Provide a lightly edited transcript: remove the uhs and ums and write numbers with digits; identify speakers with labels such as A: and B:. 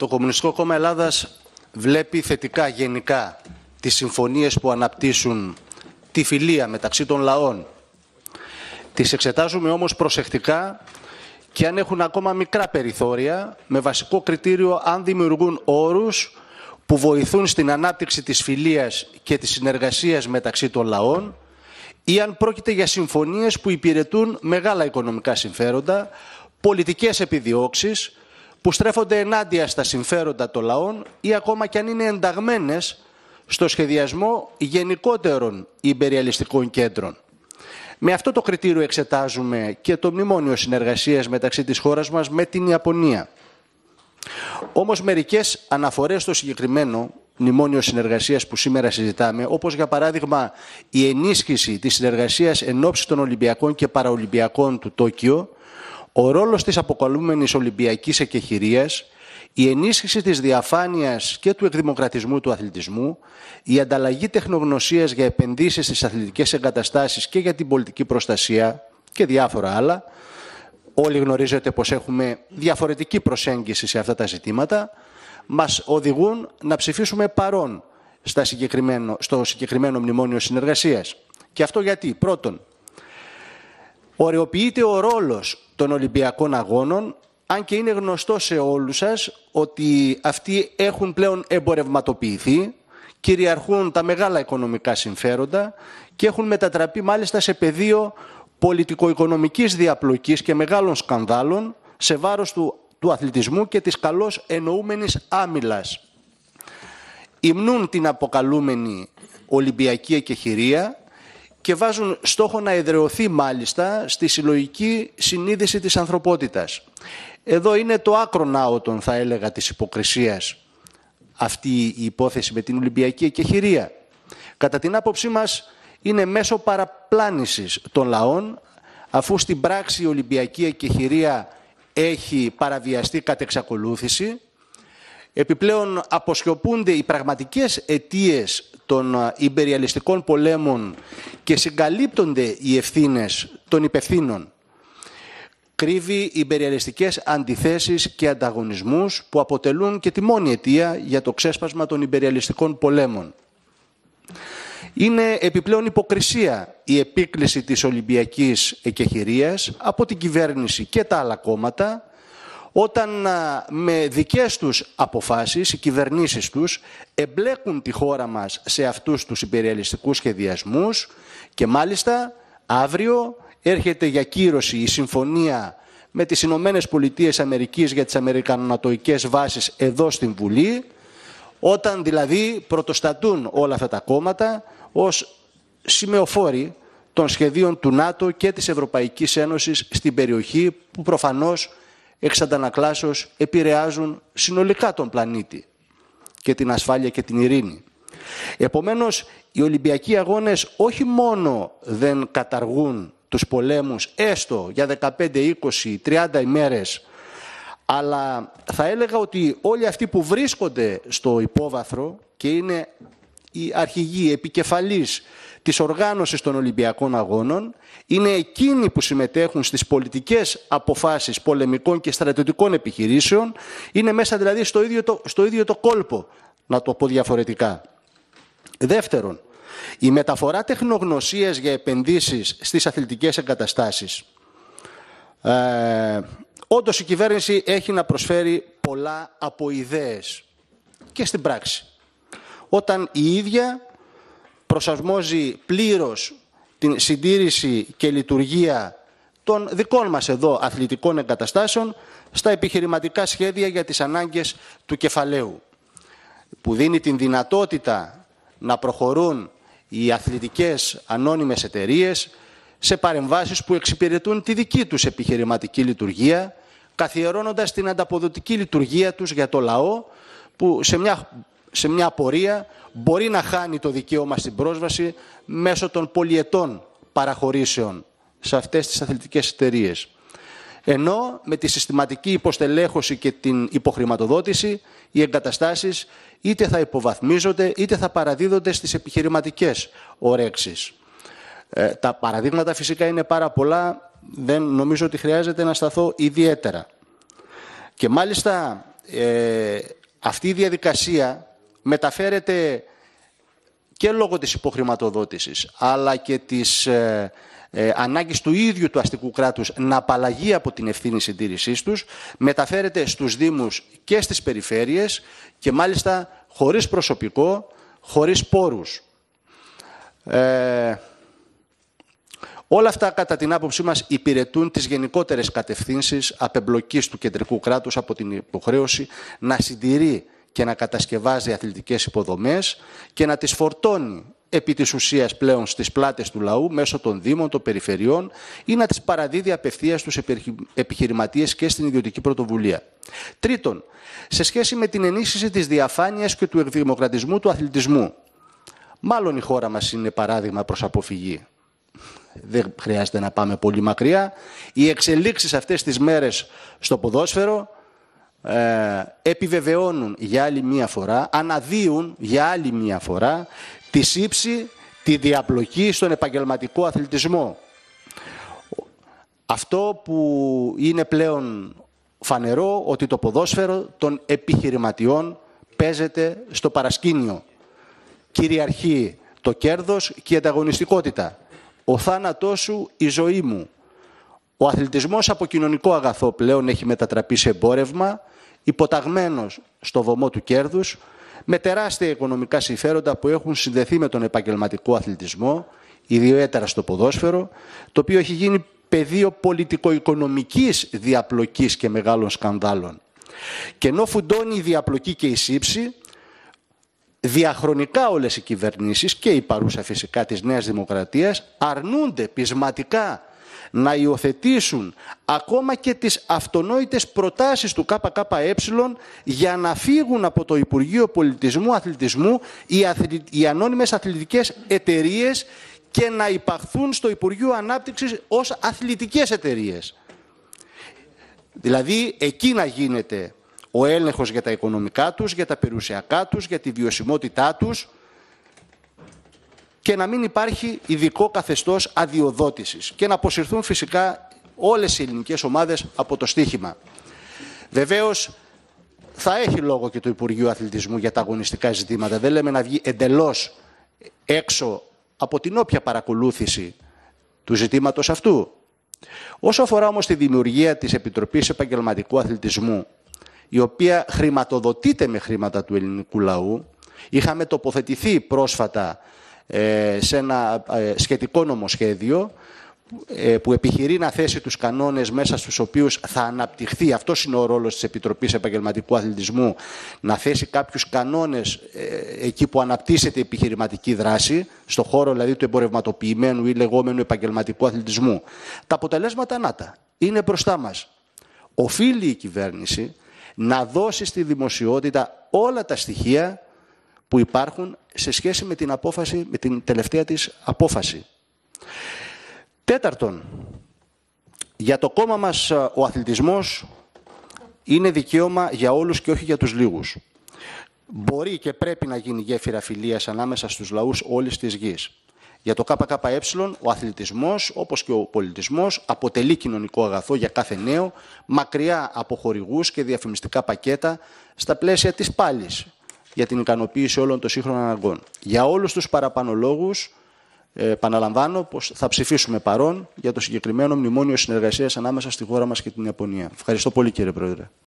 A: Το Κομμουνιστικό Κόμμα Ελλάδας βλέπει θετικά γενικά τις συμφωνίες που αναπτύσσουν τη φιλία μεταξύ των λαών. Τις εξετάζουμε όμως προσεκτικά και αν έχουν ακόμα μικρά περιθώρια, με βασικό κριτήριο αν δημιουργούν όρους που βοηθούν στην ανάπτυξη της φιλίας και της συνεργασίας μεταξύ των λαών ή αν πρόκειται για συμφωνίες που υπηρετούν μεγάλα οικονομικά συμφέροντα, πολιτικές επιδιώξεις που στρέφονται ενάντια στα συμφέροντα των λαών ή ακόμα και αν είναι ενταγμένες στο σχεδιασμό γενικότερων ιμπεριαλιστικών κέντρων. Με αυτό το κριτήριο εξετάζουμε και το μνημόνιο συνεργασίας μεταξύ της χώρας μας με την Ιαπωνία. Όμως μερικές αναφορές στο συγκεκριμένο μνημόνιο συνεργασίας που σήμερα συζητάμε, όπως για παράδειγμα η ενίσχυση της συνεργασίας εν ώψη των Ολυμπιακών και Παραολυμπιακών του Τόκιο, ο ρόλος της αποκαλούμενης Ολυμπιακής εκεχηρίας, η ενίσχυση της διαφάνειας και του εκδημοκρατισμού του αθλητισμού, η ανταλλαγή τεχνογνωσίας για επενδύσεις στις αθλητικές εγκαταστάσεις και για την πολιτική προστασία και διάφορα άλλα. Όλοι γνωρίζετε πως έχουμε διαφορετική προσέγγιση σε αυτά τα ζητήματα, μας οδηγούν να ψηφίσουμε παρόν στο συγκεκριμένο μνημόνιο συνεργασίας. Και αυτό γιατί, πρώτον, ωρεοποιείται ο ρόλος των Ολυμπιακών Αγώνων, αν και είναι γνωστό σε όλους σας ότι αυτοί έχουν πλέον εμπορευματοποιηθεί, κυριαρχούν τα μεγάλα οικονομικά συμφέροντα και έχουν μετατραπεί μάλιστα σε πεδίο πολιτικο-οικονομικής διαπλοκής και μεγάλων σκανδάλων σε βάρος του αθλητισμού και της καλώς εννοούμενης άμυλας. Υμνούν την αποκαλούμενη Ολυμπιακή εκεχηρία και βάζουν στόχο να εδραιωθεί μάλιστα στη συλλογική συνείδηση της ανθρωπότητας. Εδώ είναι το άκρον άωτον, θα έλεγα, της υποκρισίας αυτή η υπόθεση με την Ολυμπιακή εκεχηρία. Κατά την άποψή μας είναι μέσω παραπλάνησης των λαών, αφού στην πράξη η Ολυμπιακή εκεχηρία έχει παραβιαστεί κατ' εξακολούθηση. Επιπλέον αποσιωπούνται οι πραγματικές αιτίες των ιμπεριαλιστικών πολέμων και συγκαλύπτονται οι ευθύνες των υπευθύνων. Κρύβει ιμπεριαλιστικές αντιθέσεις και ανταγωνισμούς που αποτελούν και τη μόνη αιτία για το ξέσπασμα των ιμπεριαλιστικών πολέμων. Είναι επιπλέον υποκρισία η επίκληση της Ολυμπιακής εκεχηρίας από την κυβέρνηση και τα άλλα κόμματα, όταν με δικές τους αποφάσεις οι κυβερνήσεις τους εμπλέκουν τη χώρα μας σε αυτούς τους ιμπεριαλιστικούς σχεδιασμούς και μάλιστα αύριο έρχεται για κύρωση η συμφωνία με τις Ηνωμένες Πολιτείες Αμερικής για τις αμερικανονατοικές βάσεις εδώ στην Βουλή, όταν δηλαδή πρωτοστατούν όλα αυτά τα κόμματα ως σημεοφόροι των σχεδίων του ΝΑΤΟ και της Ευρωπαϊκής Ένωσης στην περιοχή που προφανώς εξ αντανακλάσεως επηρεάζουν συνολικά τον πλανήτη και την ασφάλεια και την ειρήνη. Επομένως, οι Ολυμπιακοί Αγώνες όχι μόνο δεν καταργούν τους πολέμους έστω για 15, 20, 30 ημέρες, αλλά θα έλεγα ότι όλοι αυτοί που βρίσκονται στο υπόβαθρο και είναι οι αρχηγοί, οι επικεφαλής της οργάνωσης των Ολυμπιακών Αγώνων, είναι εκείνοι που συμμετέχουν στις πολιτικές αποφάσεις πολεμικών και στρατιωτικών επιχειρήσεων, είναι μέσα δηλαδή στο ίδιο το κόλπο, να το πω διαφορετικά. Δεύτερον, η μεταφορά τεχνογνωσίας για επενδύσεις στις αθλητικές εγκαταστάσεις. Όντως η κυβέρνηση έχει να προσφέρει πολλά από ιδέες και στην πράξη. Όταν η ίδια προσαρμόζει πλήρως την συντήρηση και λειτουργία των δικών μας εδώ αθλητικών εγκαταστάσεων στα επιχειρηματικά σχέδια για τις ανάγκες του κεφαλαίου, που δίνει την δυνατότητα να προχωρούν οι αθλητικές ανώνυμες εταιρείες σε παρεμβάσεις που εξυπηρετούν τη δική τους επιχειρηματική λειτουργία, καθιερώνοντας την ανταποδοτική λειτουργία τους για το λαό, που σε μια πορεία μπορεί να χάνει το δικαίωμα στην πρόσβαση μέσω των πολυετών παραχωρήσεων σε αυτές τις αθλητικές εταιρείες. Ενώ με τη συστηματική υποστελέχωση και την υποχρηματοδότηση οι εγκαταστάσεις είτε θα υποβαθμίζονται είτε θα παραδίδονται στις επιχειρηματικές ορέξεις. Τα παραδείγματα φυσικά είναι πάρα πολλά, δεν νομίζω ότι χρειάζεται να σταθώ ιδιαίτερα. Και μάλιστα αυτή η διαδικασία μεταφέρεται και λόγω της υποχρηματοδότησης, αλλά και της ανάγκης του ίδιου του αστικού κράτους να απαλλαγεί από την ευθύνη συντήρησής τους, μεταφέρεται στους Δήμους και στις περιφέρειες και μάλιστα χωρίς προσωπικό, χωρίς πόρους. Όλα αυτά, κατά την άποψή μας, υπηρετούν τις γενικότερες κατευθύνσεις απεμπλοκής του κεντρικού κράτους από την υποχρέωση να συντηρεί και να κατασκευάζει αθλητικές υποδομές και να τις φορτώνει επί της ουσίας πλέον στις πλάτες του λαού μέσω των Δήμων, των περιφερειών ή να τις παραδίδει απευθείας στους επιχειρηματίες και στην ιδιωτική πρωτοβουλία. Τρίτον, σε σχέση με την ενίσχυση της διαφάνειας και του εκδημοκρατισμού του αθλητισμού. Μάλλον η χώρα μας είναι παράδειγμα προς αποφυγή. Δεν χρειάζεται να πάμε πολύ μακριά. Οι εξελίξεις αυτές τις μέρες στο ποδόσφαιρο επιβεβαιώνουν για άλλη μία φορά, αναδύουν για άλλη μία φορά τη σύψη, τη διαπλοκή στον επαγγελματικό αθλητισμό. Αυτό που είναι πλέον φανερό, ότι το ποδόσφαιρο των επιχειρηματιών παίζεται στο παρασκήνιο. Κυριαρχεί το κέρδος και η ανταγωνιστικότητα. Ο θάνατός σου, η ζωή μου. Ο αθλητισμός από κοινωνικό αγαθό πλέον έχει μετατραπεί σε εμπόρευμα, υποταγμένος στο βωμό του κέρδους, με τεράστια οικονομικά συμφέροντα που έχουν συνδεθεί με τον επαγγελματικό αθλητισμό, ιδιαίτερα στο ποδόσφαιρο, το οποίο έχει γίνει πεδίο πολιτικο-οικονομικής διαπλοκής και μεγάλων σκανδάλων. Και ενώ φουντώνει η διαπλοκή και η σύψη, διαχρονικά όλες οι κυβερνήσεις και η παρούσα φυσικά της Νέας Δημοκρατίας αρνούνται πεισματικά να υιοθετήσουν ακόμα και τις αυτονόητες προτάσεις του ΚΚΕ για να φύγουν από το Υπουργείο Πολιτισμού Αθλητισμού οι ανώνυμες αθλητικές εταιρείες και να υπαχθούν στο Υπουργείο Ανάπτυξης ως αθλητικές εταιρείες. Δηλαδή εκεί να γίνεται ο έλεγχος για τα οικονομικά τους, για τα περιουσιακά τους, για τη βιωσιμότητά τους και να μην υπάρχει ειδικό καθεστώς αδειοδότησης και να αποσυρθούν φυσικά όλες οι ελληνικές ομάδες από το στοίχημα. Βεβαίως θα έχει λόγο και το Υπουργείο Αθλητισμού για τα αγωνιστικά ζητήματα. Δεν λέμε να βγει εντελώς έξω από την όποια παρακολούθηση του ζητήματος αυτού. Όσο αφορά όμως τη δημιουργία της Επιτροπής Επαγγελματικού Αθλητισμού, η οποία χρηματοδοτείται με χρήματα του ελληνικού λαού, είχαμε τοποθετηθεί πρόσφατα σε ένα σχετικό νομοσχέδιο που επιχειρεί να θέσει τους κανόνες μέσα στους οποίους θα αναπτυχθεί, αυτός είναι ο ρόλος της Επιτροπής Επαγγελματικού Αθλητισμού, να θέσει κάποιους κανόνες εκεί που αναπτύσσεται η επιχειρηματική δράση, στο χώρο δηλαδή του εμπορευματοποιημένου ή λεγόμενου επαγγελματικού αθλητισμού. Τα αποτελέσματα νάτα, είναι μπροστά μας. Οφείλει η κυβέρνηση να δώσει στη δημοσιότητα όλα τα στοιχεία που υπάρχουν σε σχέση με την απόφαση, με την τελευταία της απόφαση. Τέταρτον, για το κόμμα μας ο αθλητισμός είναι δικαίωμα για όλους και όχι για τους λίγους. Μπορεί και πρέπει να γίνει γέφυρα φιλίας ανάμεσα στους λαούς όλης της γης. Για το ΚΚΕ, ο αθλητισμός, όπως και ο πολιτισμός, αποτελεί κοινωνικό αγαθό για κάθε νέο, μακριά από χορηγούς και διαφημιστικά πακέτα, στα πλαίσια της πάλης, για την ικανοποίηση όλων των σύγχρονων αναγκών. Για όλους τους παραπάνω λόγους, επαναλαμβάνω πως θα ψηφίσουμε παρόν για το συγκεκριμένο μνημόνιο συνεργασίας ανάμεσα στη χώρα μας και την Ιαπωνία. Ευχαριστώ πολύ, κύριε Πρόεδρε.